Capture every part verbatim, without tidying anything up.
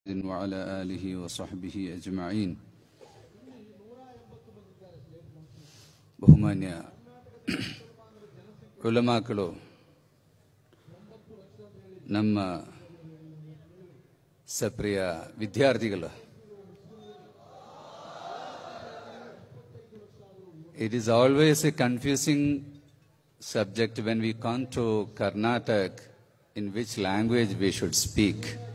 وعلى آله وصحبه أجمعين. ബഹുമാന്യ ഉലമാക്കളോ ನಮ್ಮ ಸಪ್ರಿಯ ವಿದ್ಯಾರ್ಥಿಗಳು, it is always a confusing subject when we come to Karnataka in which language we should speak.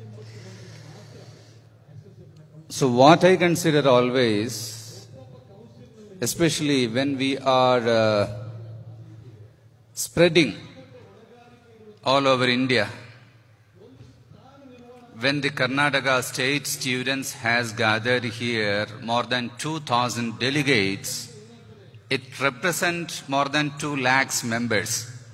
So what I consider always, especially when we are uh, spreading all over India, when the Karnataka state students has gathered here more than two thousand delegates, it represents more than two lakhs members.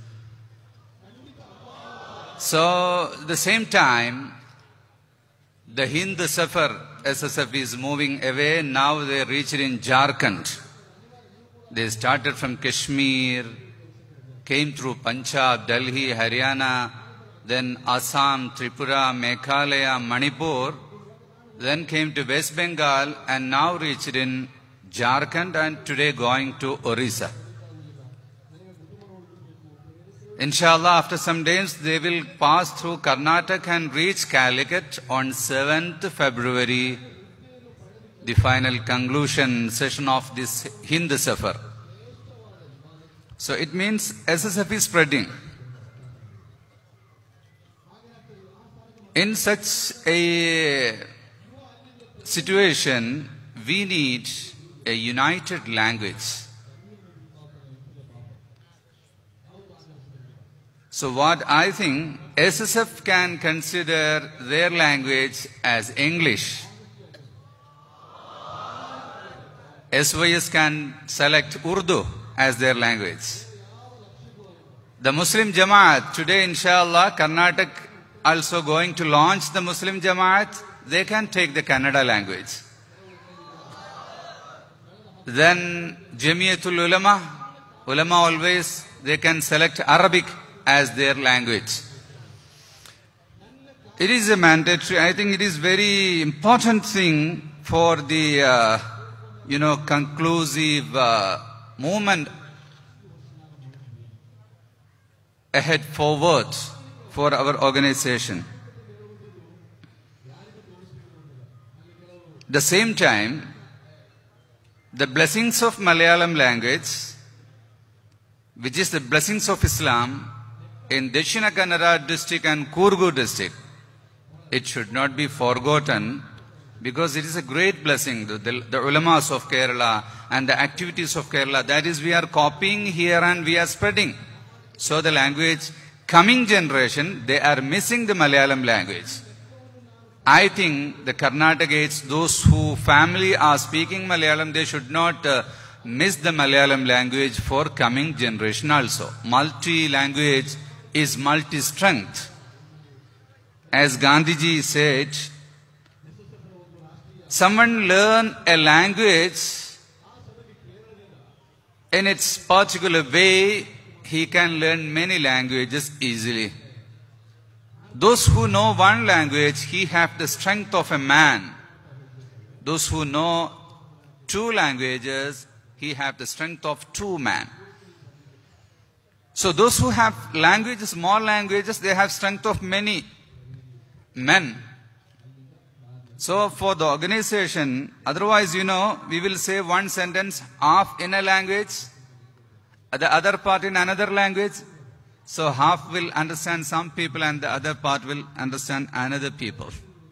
So at the same time, the Hind Safar S S F is moving away. Now they reached in Jharkhand. They started from Kashmir, came through Punjab, Delhi, Haryana, then Assam, Tripura, Meghalaya, Manipur, then came to West Bengal and now reached in Jharkhand and today going to Orissa. Inshallah, after some days, they will pass through Karnataka and reach Calicut on seventh February, the final conclusion session of this Hind Safar. So it means S S F is spreading. In such a situation, we need a united language. So what I think, S S F can consider their language as English. S Y S can select Urdu as their language. The Muslim Jamaat, today inshallah, Karnataka also going to launch the Muslim Jamaat, they can take the Kannada language. Then Jamiatul Ulama, Ulama always, they can select Arabic as their language. It is a mandatory, I think it is very important thing for the, uh, you know, conclusive uh, movement ahead forward for our organization. At the same time, the blessings of Malayalam language, which is the blessings of Islam, in Dakshina Kannada district and Kurgu district, it should not be forgotten because it is a great blessing. The, the, the ulamas of Kerala and the activities of Kerala, that is we are copying here and we are spreading. So the language, coming generation, they are missing the Malayalam language. I think the Karnatakates, those who family are speaking Malayalam, they should not uh, miss the Malayalam language for coming generation also. Multi-language is multi-strength. As Gandhiji said, someone learn a language in its particular way, he can learn many languages easily. Those who know one language, he have the strength of a man. Those who know two languages, he have the strength of two men. So those who have languages, more languages, they have strength of many men. So for the organization, otherwise, you know, we will say one sentence half in a language, the other part in another language. So half will understand some people and the other part will understand another people.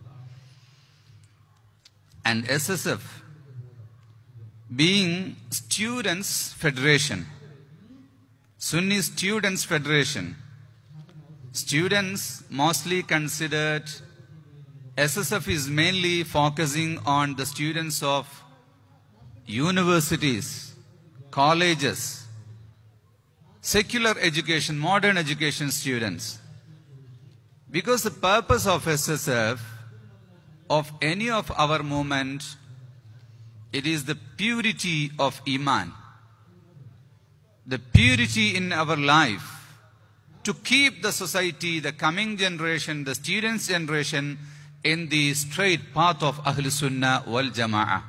And S S F, being Students Federation, Sunni Students Federation, students mostly considered S S F is mainly focusing on the students of universities, colleges, secular education, modern education students. Because the purpose of S S F, of any of our movement, it is the purity of Iman. The purity in our life, to keep the society, the coming generation, the students' generation in the straight path of Ahl Sunnah wal Jama'ah.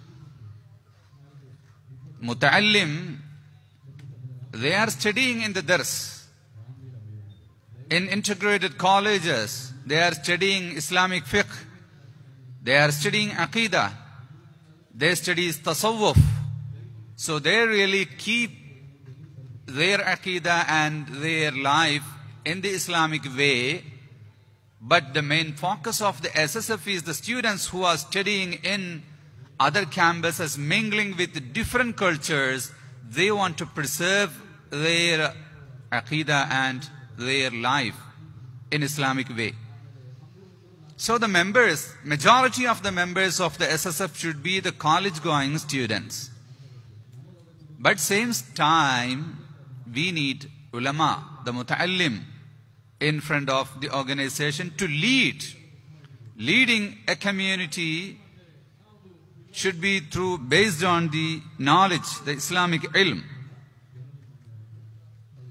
Muta'allim, they are studying in the dars. In integrated colleges, they are studying Islamic fiqh. They are studying Aqidah. They study Tasawwuf. So they really keep their Aqidah and their life in the Islamic way. But the main focus of the S S F is the students who are studying in other campuses, mingling with different cultures. They want to preserve their Aqidah and their life in Islamic way. So the members, majority of the members of the S S F should be the college-going students. But same time, we need ulama, the muta'allim, in front of the organization to lead. Leading a community should be through, based on the knowledge, the Islamic ilm.